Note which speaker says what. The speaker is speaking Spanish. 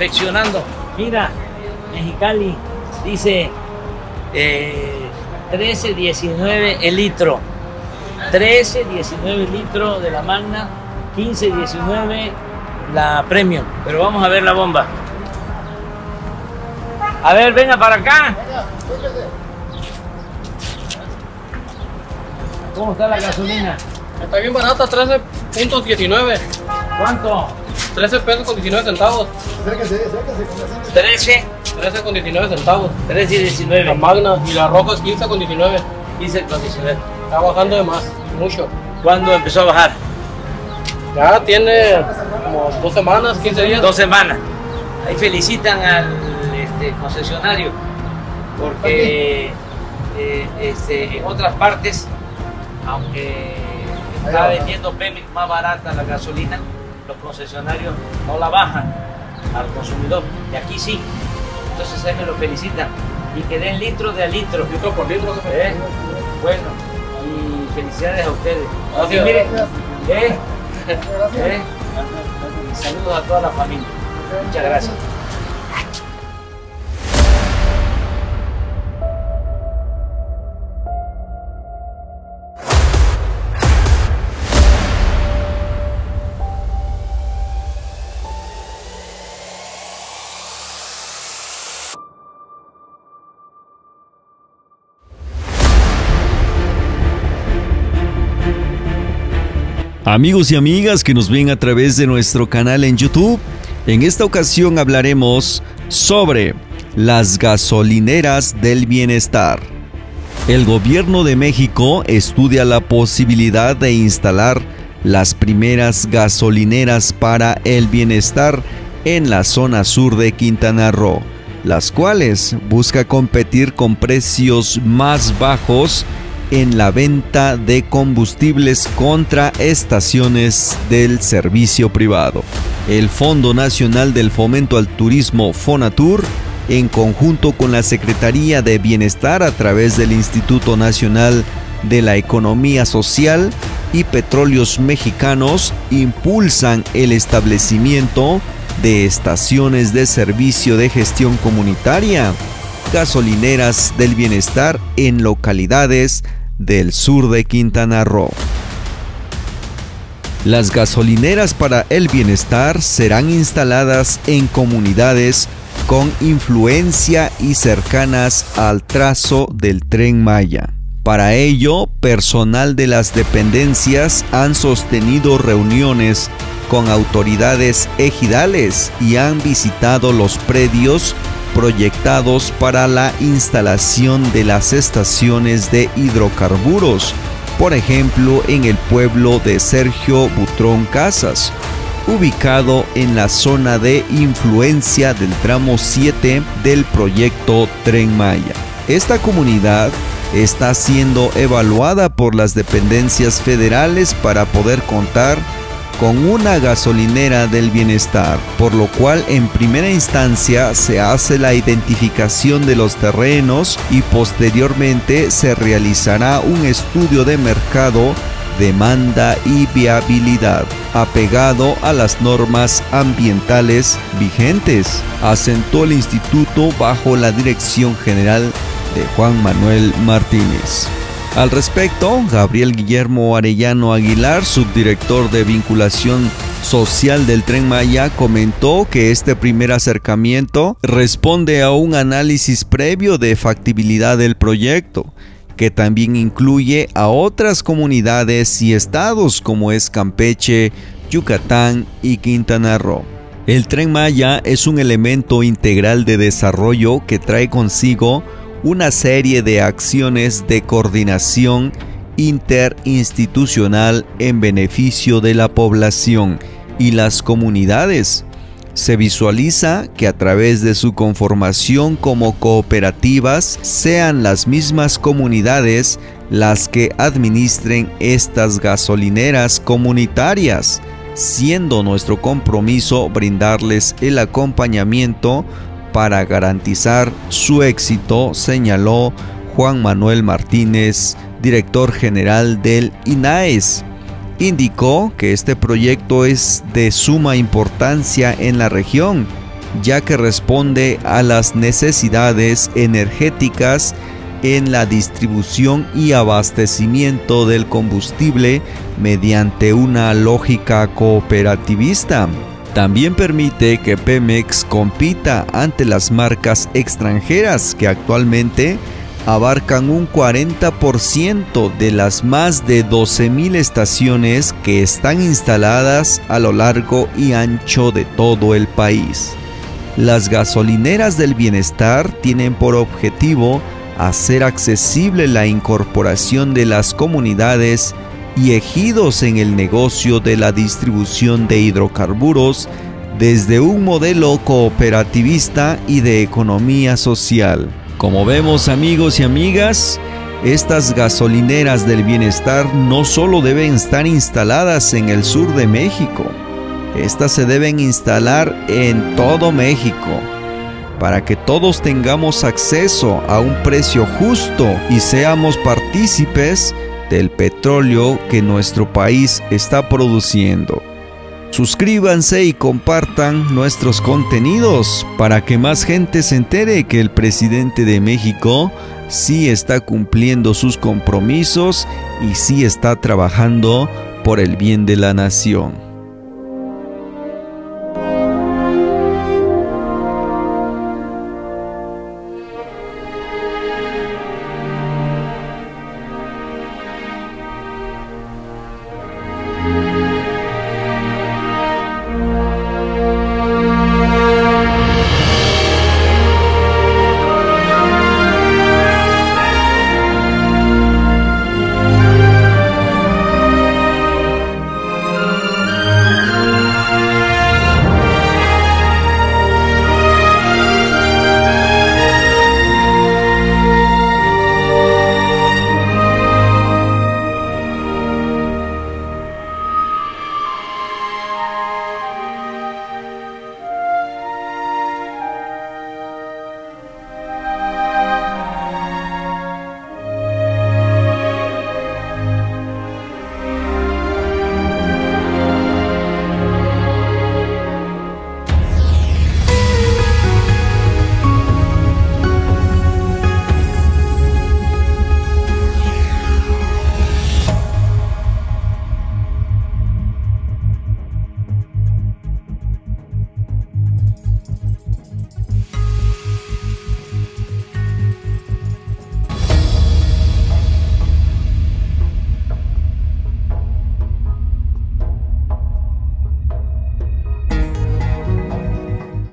Speaker 1: perfeccionando. Mira, Mexicali dice 13.19 el litro. 13.19 litros de la Magna, 15.19 la Premium. Pero vamos a ver la bomba. A ver, venga para acá. ¿Cómo está la gasolina?
Speaker 2: Está bien barata, 13.19.
Speaker 1: ¿Cuánto?
Speaker 2: 13 pesos con 19 centavos.
Speaker 1: 13.
Speaker 2: 13 con 19 centavos.
Speaker 1: 13.19.
Speaker 2: La Magna y la roja es 15 con 19.
Speaker 1: 15 con 19.
Speaker 2: Está bajando de más, mucho.
Speaker 1: ¿Cuándo empezó a bajar?
Speaker 2: Ya tiene como 2 semanas, 15 días.
Speaker 1: 2 semanas. Ahí felicitan al concesionario porque en otras partes, aunque está vendiendo Pemex más barata la gasolina, los concesionarios no la bajan al consumidor, y aquí sí. Entonces ahí me lo felicitan y que den litro de a litro.
Speaker 2: Litro por litro.
Speaker 1: Bueno, y felicidades a ustedes.
Speaker 2: Gracias.
Speaker 1: Miren, y saludos a toda la familia. Muchas gracias.
Speaker 3: Amigos y amigas que nos ven a través de nuestro canal en YouTube, en esta ocasión hablaremos sobre las gasolineras del bienestar. El gobierno de México estudia la posibilidad de instalar las primeras gasolineras para el bienestar en la zona sur de Quintana Roo, las cuales busca competir con precios más bajos en la venta de combustibles contra estaciones del servicio privado. El Fondo Nacional del Fomento al Turismo, Fonatur, en conjunto con la Secretaría de Bienestar a través del Instituto Nacional de la Economía Social y Petróleos Mexicanos, impulsan el establecimiento de estaciones de servicio de gestión comunitaria, gasolineras del bienestar en localidades del sur de Quintana Roo. Las gasolineras para el bienestar serán instaladas en comunidades con influencia y cercanas al trazo del Tren Maya. Para ello, personal de las dependencias han sostenido reuniones con autoridades ejidales y han visitado los predios proyectados para la instalación de las estaciones de hidrocarburos, por ejemplo en el pueblo de Sergio Butrón Casas, ubicado en la zona de influencia del tramo 7 del proyecto Tren Maya. Esta comunidad está siendo evaluada por las dependencias federales para poder contar con una gasolinera del bienestar, por lo cual en primera instancia se hace la identificación de los terrenos y posteriormente se realizará un estudio de mercado, demanda y viabilidad, apegado a las normas ambientales vigentes, asentó el instituto bajo la dirección general de Juan Manuel Martínez. Al respecto, Gabriel Guillermo Arellano Aguilar, subdirector de vinculación social del Tren Maya, comentó que este primer acercamiento responde a un análisis previo de factibilidad del proyecto, que también incluye a otras comunidades y estados como es Campeche, Yucatán y Quintana Roo. El Tren Maya es un elemento integral de desarrollo que trae consigo una serie de acciones de coordinación interinstitucional en beneficio de la población y las comunidades. Se visualiza que a través de su conformación como cooperativas sean las mismas comunidades las que administren estas gasolineras comunitarias, siendo nuestro compromiso brindarles el acompañamiento para garantizar su éxito, señaló Juan Manuel Martínez, director general del INAES. Indicó que este proyecto es de suma importancia en la región, ya que responde a las necesidades energéticas en la distribución y abastecimiento del combustible mediante una lógica cooperativista. También permite que Pemex compita ante las marcas extranjeras que actualmente abarcan un 40% de las más de 12,000 estaciones que están instaladas a lo largo y ancho de todo el país. Las gasolineras del bienestar tienen por objetivo hacer accesible la incorporación de las comunidades y ejidos en el negocio de la distribución de hidrocarburos desde un modelo cooperativista y de economía social. Como vemos, amigos y amigas, estas gasolineras del bienestar no solo deben estar instaladas en el sur de México, estas se deben instalar en todo México, para que todos tengamos acceso a un precio justo y seamos partícipes del petróleo que nuestro país está produciendo. Suscríbanse y compartan nuestros contenidos para que más gente se entere que el presidente de México sí está cumpliendo sus compromisos y sí está trabajando por el bien de la nación.